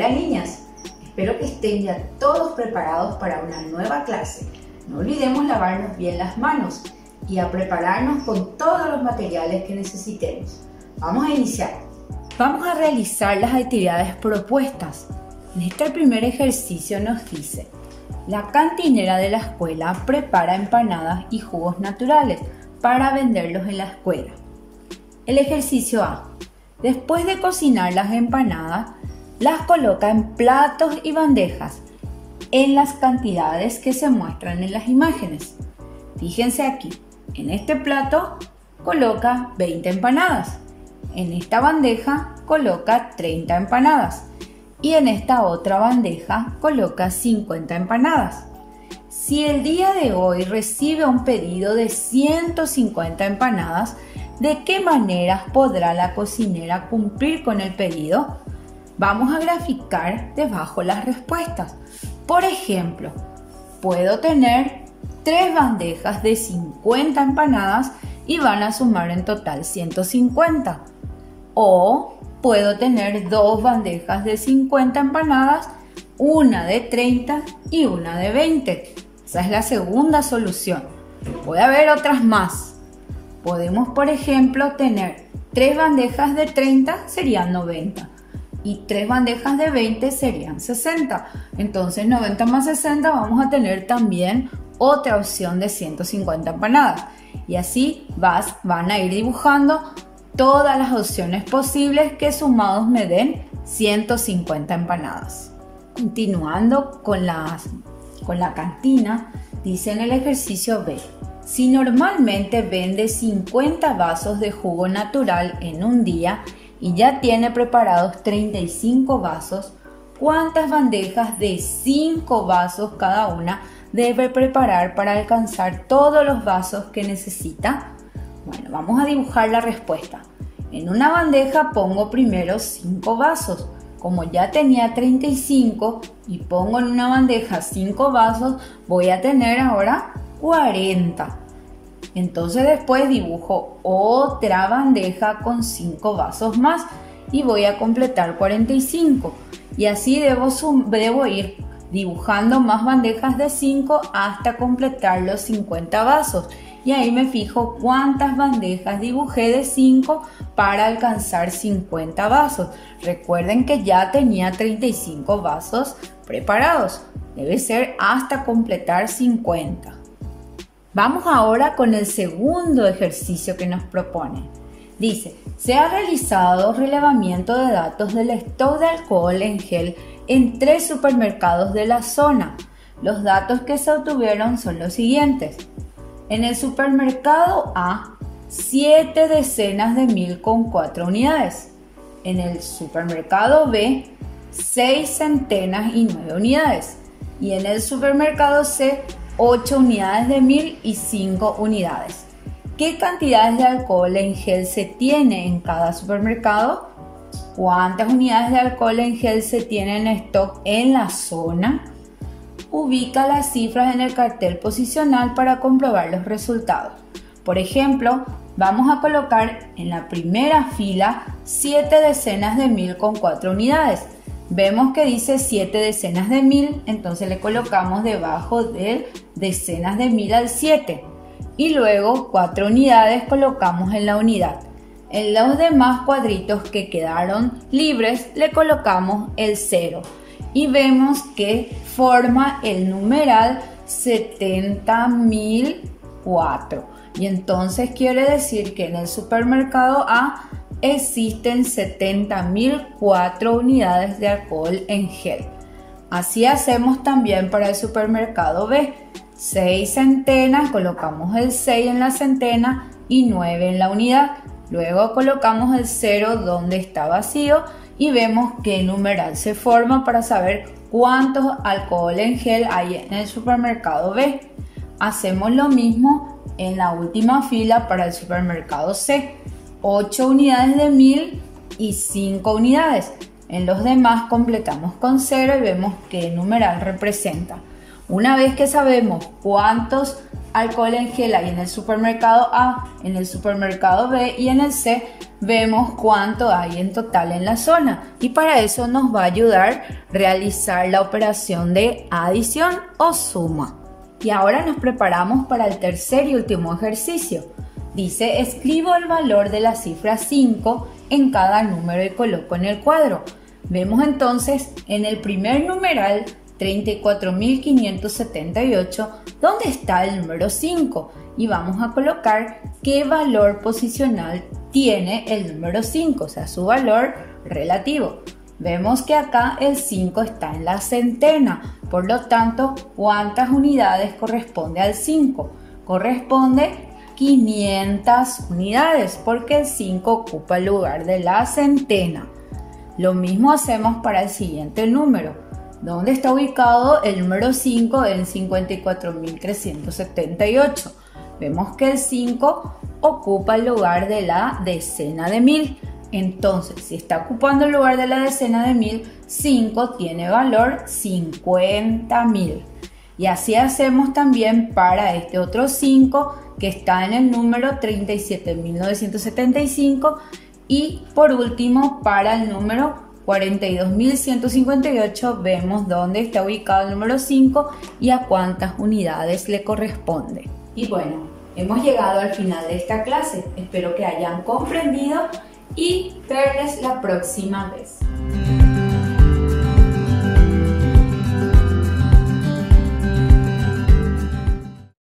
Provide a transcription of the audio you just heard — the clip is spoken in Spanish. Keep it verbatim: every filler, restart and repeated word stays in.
Hola niñas, espero que estén ya todos preparados para una nueva clase. No olvidemos lavarnos bien las manos y a prepararnos con todos los materiales que necesitemos. Vamos a iniciar. Vamos a realizar las actividades propuestas. En este primer ejercicio nos dice: la cantinera de la escuela prepara empanadas y jugos naturales para venderlos en la escuela. El ejercicio A. Después de cocinar las empanadas, las coloca en platos y bandejas en las cantidades que se muestran en las imágenes. Fíjense aquí, en este plato coloca veinte empanadas, en esta bandeja coloca treinta empanadas y en esta otra bandeja coloca cincuenta empanadas. Si el día de hoy recibe un pedido de ciento cincuenta empanadas, ¿de qué maneras podrá la cocinera cumplir con el pedido? Vamos a graficar debajo las respuestas. Por ejemplo, puedo tener tres bandejas de cincuenta empanadas y van a sumar en total ciento cincuenta. O puedo tener dos bandejas de cincuenta empanadas, una de treinta y una de veinte. Esa es la segunda solución. Puede haber otras más. Podemos, por ejemplo, tener tres bandejas de treinta, serían noventa. Y tres bandejas de veinte serían sesenta. Entonces noventa más sesenta, vamos a tener también otra opción de ciento cincuenta empanadas. Y así vas, van a ir dibujando todas las opciones posibles que sumados me den ciento cincuenta empanadas. Continuando con, las, con la cantina, dice en el ejercicio B: si normalmente vende cincuenta vasos de jugo natural en un día y ya tiene preparados treinta y cinco vasos, ¿cuántas bandejas de cinco vasos cada una debe preparar para alcanzar todos los vasos que necesita? Bueno, vamos a dibujar la respuesta. En una bandeja pongo primero cinco vasos. Como ya tenía treinta y cinco y pongo en una bandeja cinco vasos, voy a tener ahora cuarenta. Entonces después dibujo otra bandeja con cinco vasos más y voy a completar cuarenta y cinco. Y así debo, debo ir dibujando más bandejas de cinco hasta completar los cincuenta vasos. Y ahí me fijo cuántas bandejas dibujé de cinco para alcanzar cincuenta vasos. Recuerden que ya tenía treinta y cinco vasos preparados. Debe ser hasta completar cincuenta. Vamos ahora con el segundo ejercicio que nos propone. Dice: se ha realizado relevamiento de datos del stock de alcohol en gel en tres supermercados de la zona. Los datos que se obtuvieron son los siguientes. En el supermercado A, siete decenas de mil con cuatro unidades. En el supermercado B, seis centenas y nueve unidades. Y en el supermercado C, ocho unidades de mil y cinco unidades. ¿Qué cantidades de alcohol en gel se tiene en cada supermercado? ¿Cuántas unidades de alcohol en gel se tienen en stock en la zona? Ubica las cifras en el cartel posicional para comprobar los resultados. Por ejemplo, vamos a colocar en la primera fila siete decenas de mil con cuatro unidades. Vemos que dice siete decenas de mil, entonces le colocamos debajo de decenas de mil al siete. Y luego cuatro unidades colocamos en la unidad. En los demás cuadritos que quedaron libres le colocamos el cero. Y vemos que forma el numeral setenta mil cuatro. Y entonces quiere decir que en el supermercado A existen setenta mil cuatro unidades de alcohol en gel. Así hacemos también para el supermercado B. seis centenas, colocamos el seis en la centena y nueve en la unidad. Luego colocamos el cero donde está vacío y vemos qué numeral se forma para saber cuántos alcohol en gel hay en el supermercado B. Hacemos lo mismo en la última fila para el supermercado C. ocho unidades de mil y cinco unidades. En los demás completamos con cero y vemos qué numeral representa. Una vez que sabemos cuántos alcohol en gel hay en el supermercado A, en el supermercado B y en el C vemos cuánto hay en total en la zona, y para eso nos va a ayudar realizar la operación de adición o suma. Y ahora nos preparamos para el tercer y último ejercicio. Dice, escribo el valor de la cifra cinco en cada número y coloco en el cuadro. Vemos entonces en el primer numeral treinta y cuatro mil quinientos setenta y ocho dónde está el número cinco y vamos a colocar qué valor posicional tiene el número cinco, o sea, su valor relativo. Vemos que acá el cinco está en la centena, por lo tanto, ¿cuántas unidades corresponde al cinco? Corresponde quinientas unidades, porque el cinco ocupa el lugar de la centena. Lo mismo hacemos para el siguiente número. ¿Dónde está ubicado el número cinco en cincuenta y cuatro mil trescientos setenta y ocho? Vemos que el cinco ocupa el lugar de la decena de mil. Entonces, si está ocupando el lugar de la decena de mil, cinco tiene valor cincuenta mil. Y así hacemos también para este otro cinco que está en el número treinta y siete mil novecientos setenta y cinco. Y por último, para el número cuarenta y dos mil ciento cincuenta y ocho vemos dónde está ubicado el número cinco y a cuántas unidades le corresponde. Y bueno, hemos llegado al final de esta clase. Espero que hayan comprendido y verles la próxima vez.